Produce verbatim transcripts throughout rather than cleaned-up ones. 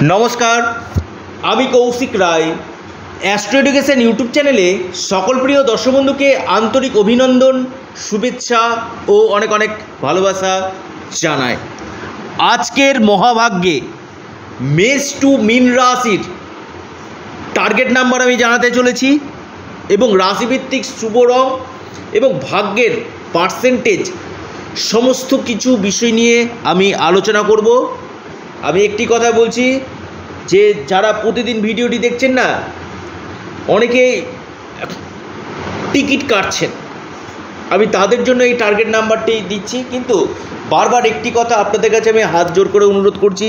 নমস্কার, আমি Koushik Roy. Astro education YouTube চ্যানেলে সকল প্রিয় দর্শক বন্ধুকে আন্তরিক অভিনন্দন, শুভেচ্ছা ও অনেক অনেক ভালোবাসা জানাই। আজকের মহাভাগ্যে মেষ টু মীন রাশির টার্গেট নাম্বার আমি জানাতে চলেছি এবং রাশিভিত্তিক শুভ রং এবং ভাগ্যের পার্সেন্টেজ সমস্ত কিছু বিষয় নিয়ে আমি আলোচনা করব। আমি একটি কথা বলছি যে যারা প্রতিদিন ভিডিওটি দেখছেন না, অনেকেই টিকিট কাটছেন, আমি তাদের জন্য এই টার্গেট নাম্বারটি দিচ্ছি। কিন্তু বারবার একটি কথা আপনাদের কাছে আমি হাত জোর করে অনুরোধ করছি,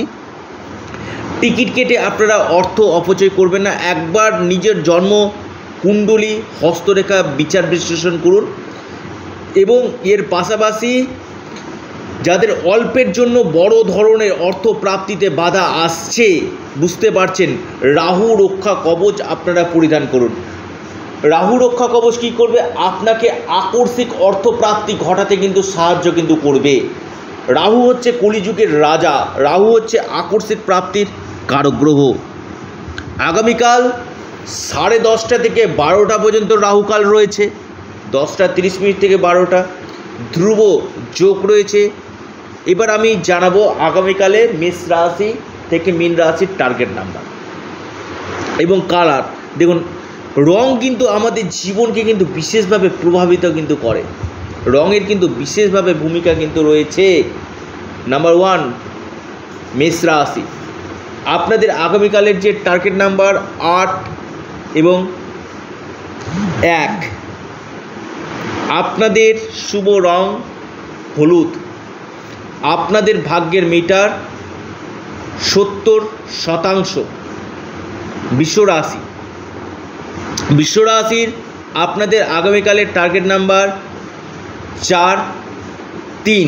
টিকিট কেটে আপনারা অর্থ অপচয় করবেন না। একবার নিজের জন্ম কুণ্ডলী হস্তরেখা বিচার বিশ্লেষণ করুন এবং এর পাশাপাশি যাদের অল্পের জন্য বড় ধরনের অর্থ প্রাপ্তিতে বাধা আসছে, বুঝতে পারছেন, রাহু রক্ষা কবচ আপনারা পরিধান করুন। রাহু রক্ষা কবচ কী করবে? আপনাকে আকস্মিক অর্থ প্রাপ্তি ঘটাতে কিন্তু সাহায্য কিন্তু করবে। রাহু হচ্ছে কলিযুগের রাজা, রাহু হচ্ছে আকস্মিক প্রাপ্তির কারক গ্রহ। আগামীকাল সাড়ে দশটা থেকে বারোটা পর্যন্ত রাহুকাল রয়েছে, দশটা তিরিশ মিনিট থেকে বারোটা ধ্রুব যোগ রয়েছে। এবার আমি জানাবো আগামীকালে মেষ রাশি থেকে মীন রাশির টার্গেট নাম্বার এবং কালার। দেখুন, রং কিন্তু আমাদের জীবনকে কিন্তু বিশেষভাবে প্রভাবিত কিন্তু করে, রঙের কিন্তু বিশেষভাবে ভূমিকা কিন্তু রয়েছে। নাম্বার ওয়ান, মেষ রাশি, আপনাদের আগামীকালের যে টার্গেট নাম্বার আট এবং এক, আপনাদের শুভ রং হলুদ, আপনাদের ভাগ্যের মিটার সত্তর শতাংশ। বিশ্বরাশি, বিশ্বরাশির আপনাদের আগামীকালের টার্গেট নাম্বার চার তিন,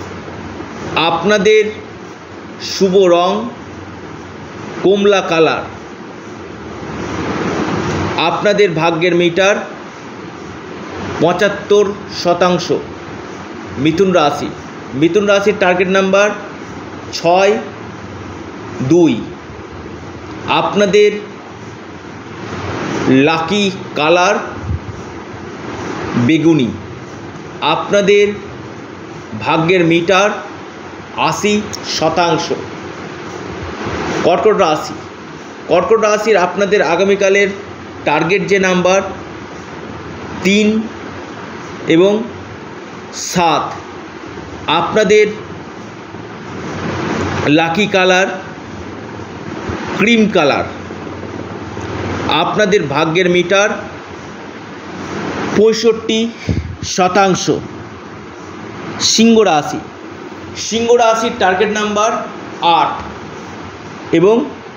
আপনাদের শুভ রং কমলা কালার, আপনাদের ভাগ্যের মিটার পঁচাত্তর শতাংশ। মিথুন রাশি, মিথুন রাশির টার্গেট নাম্বার ছয় দুই, আপনাদের লাকি কালার বেগুনি, আপনাদের ভাগ্যের মিটার আশি শতাংশ। কর্কট রাশি, কর্কট রাশির আপনাদের আগামীকালের টার্গেট যে নাম্বার তিন এবং সাত, আপনাদের লাকি কালার ক্রিম কালার, আপনাদের ভাগ্যের মিটার পঁয়ষট্টি শতাংশ। সিংহ রাশি, সিংহ রাশির টার্গেট নাম্বার আট এবং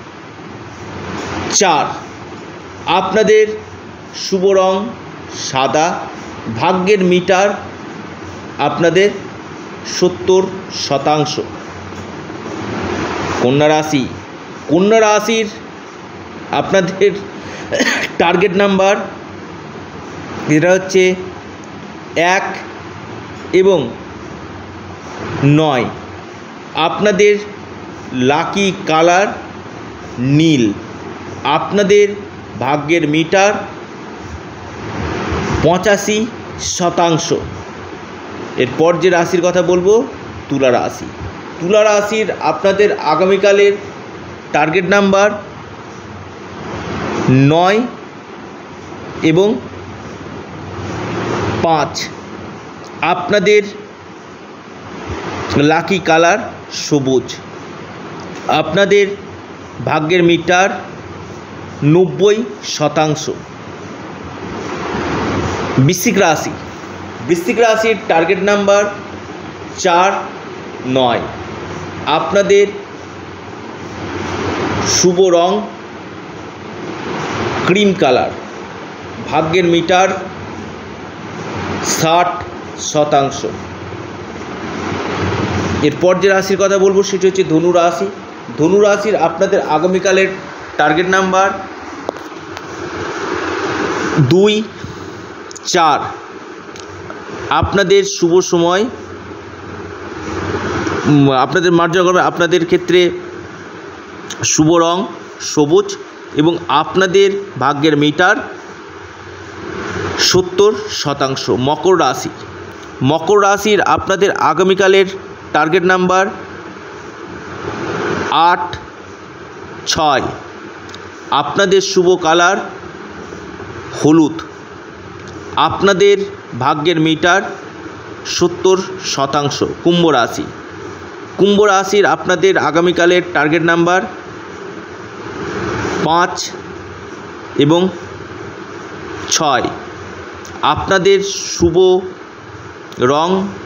চার, আপনাদের শুভ রং সাদা, ভাগ্যের মিটার আপনাদের সত্তর শতাংশ। কন্যা রাশি, কন্যা রাশির আপনাদের টার্গেট নাম্বার যেটা হচ্ছে এক এবং নয়, আপনাদের লাকি কালার নীল, আপনাদের ভাগ্যের মিটার পঁচাশি শতাংশ। এরপর যে রাশির কথা বলবো তুলা রাশি, তুলা রাশির আপনাদের আগামীকালের টার্গেট নাম্বার নয় এবং পাঁচ, আপনাদের লাকি কালার সবুজ, আপনাদের ভাগ্যের মিটার নব্বই শতাংশ। বৃশ্চিক রাশি, বৃশ্চিক রাশির টার্গেট নাম্বার চার নয়, আপনাদের শুভ রং ক্রিম কালার, ভাগ্যের মিটার ষাট শতাংশ। এরপর যে রাশির কথা বলবো সেটি হচ্ছে ধনু রাশি, ধনু রাশির আপনাদের আগামীকালের টার্গেট নাম্বার দুই চার, আপনাদের শুভ সময় আপনাদের মার্জনা করবে আপনাদের ক্ষেত্রে শুভ রং সবুজ এবং আপনাদের ভাগ্যের মিটার সত্তর শতাংশ। মকর রাশি, মকর রাশির আপনাদের আগামীকালের টার্গেট নাম্বার আট ছয়। আপনাদের শুভ কালার হলুদ। আপনাদের ভাগ্যের মিটার সত্তর শতাংশ। কুম্ভ রাশি, কুম্ভ রাশির আপনাদের আগামীকালের টার্গেট নাম্বার পাঁচ এবং ছয়। আপনাদের শুভ রং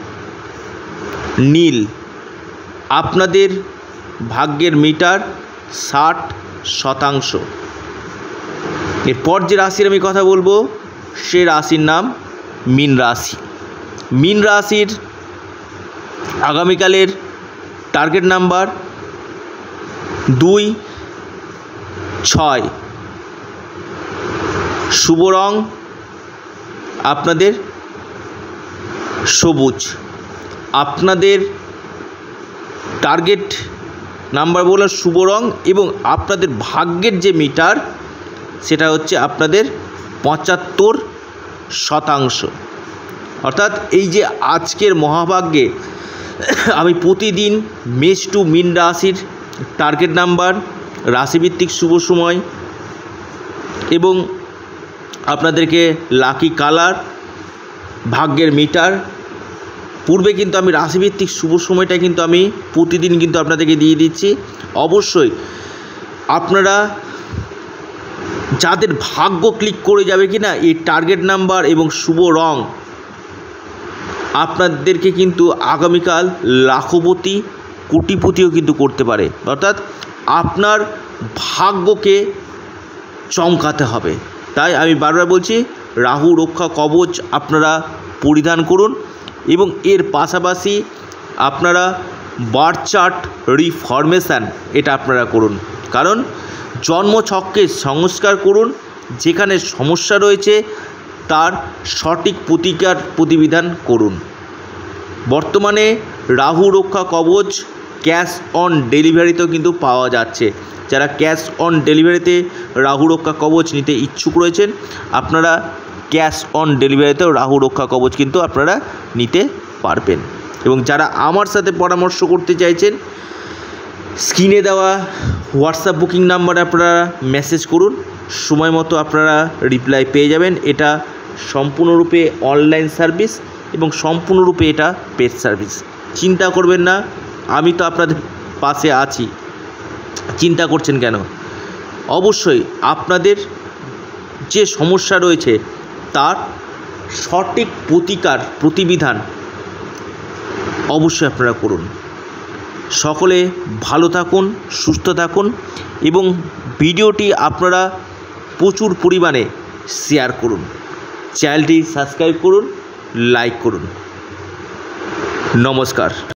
নীল। আপনাদের ভাগ্যের মিটার ষাট শতাংশ। এরপর যে রাশির আমি কথা বলবো সে রাশির নাম মীন রাশি। মীন রাশির আগামীকালের টার্গেট নাম্বার দুই ছয়। শুভ রং আপনাদের সবুজ। আপনাদের টার্গেট নাম্বার বললাম শুভ রং এবং আপনাদের ভাগ্যের যে মিটার সেটা হচ্ছে আপনাদের পঁচাত্তর শতাংশ। অর্থাৎ এই যে আজকের মহাভাগ্যে আমি প্রতিদিন মেষ টু মীন রাশির টার্গেট নাম্বার, রাশিভিত্তিক শুভ সময় এবং আপনাদেরকে লাকি কালার, ভাগ্যের মিটার, পূর্বে কিন্তু আমি রাশিভিত্তিক শুভ সময়টা কিন্তু আমি প্রতিদিন কিন্তু আপনাদেরকে দিয়ে দিচ্ছি। অবশ্যই আপনারা যাদের ভাগ্য ক্লিক করে যাবে কি না এই টার্গেট নাম্বার এবং শুভ রং আপনাদেরকে কিন্তু আগামীকাল লাখপতি কোটিপতিও কিন্তু করতে পারে। অর্থাৎ আপনার ভাগ্যকে চমকাতে হবে। তাই আমি বারবার বলছি রাহু রক্ষা কবচ আপনারা পরিধান করুন এবং এর পাশাপাশি আপনারা বার্থ চার্ট রিফরমেশান এটা আপনারা করুন। কারণ জন্মছককে সংস্কার করুন, যেখানে সমস্যা রয়েছে তার সঠিক প্রতিকার প্রতিবিধান করুন। বর্তমানে রাহু রক্ষা কবচ ক্যাশ অন ডেলিভারিতেও কিন্তু পাওয়া যাচ্ছে। যারা ক্যাশ অন ডেলিভারিতে রাহু রক্ষা কবচ নিতে ইচ্ছুক রয়েছেন আপনারা ক্যাশ অন ডেলিভারিতেও রাহু রক্ষা কবচ কিন্তু আপনারা নিতে পারবেন। এবং যারা আমার সাথে পরামর্শ করতে চাইছেন স্ক্রিনে দেওয়া হোয়াটসঅ্যাপ বুকিং নাম্বারে আপনারা মেসেজ করুন, সময় মতো আপনারা রিপ্লাই পেয়ে যাবেন। এটা সম্পূর্ণরূপে অনলাইন সার্ভিস এবং সম্পূর্ণরূপে এটা পেড সার্ভিস। চিন্তা করবেন না, আমি তো আপনাদের পাশে আছি, চিন্তা করছেন কেন? অবশ্যই আপনাদের যে সমস্যা রয়েছে তার সঠিক প্রতিকার প্রতিবিধান অবশ্যই আপনারা করুন। সকলে ভালো থাকুন, সুস্থ থাকুন এবং ভিডিওটি আপনারা প্রচুর পরিমাণে শেয়ার করুন, চ্যানেলটি সাবস্ক্রাইব করুন, লাইক করুন। নমস্কার।